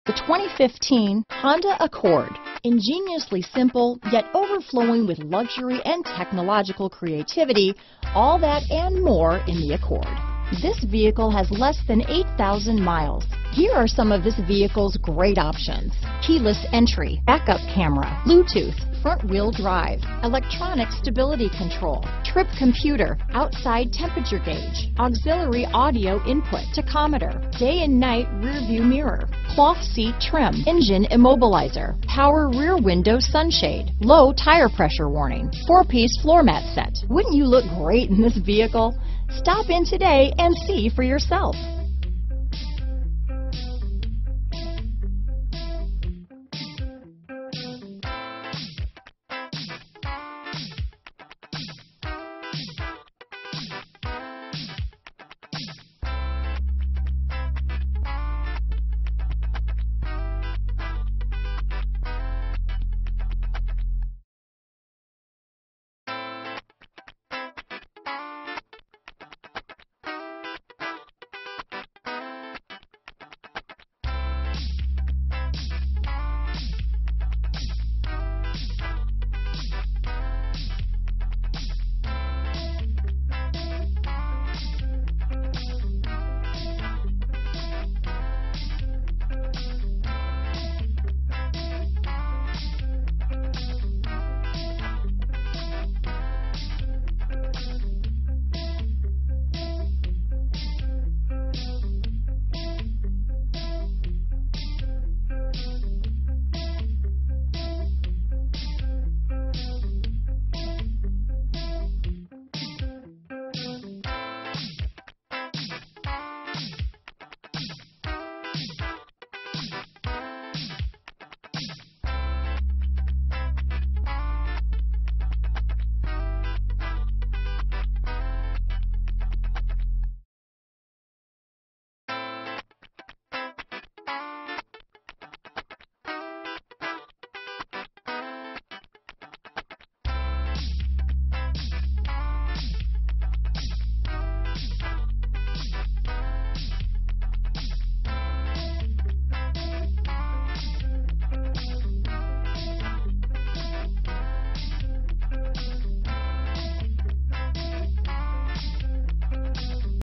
The 2015 Honda Accord. Ingeniously simple, yet overflowing with luxury and technological creativity, all that and more in the Accord. This vehicle has less than 8,000 miles. Here are some of this vehicle's great options: keyless entry, backup camera, Bluetooth, front-wheel drive, electronic stability control, trip computer, outside temperature gauge, auxiliary audio input, tachometer, day and night rear view mirror, cloth seat trim, engine immobilizer, power rear window sunshade, low tire pressure warning, 4-piece floor mat set. Wouldn't you look great in this vehicle? Stop in today and see for yourself.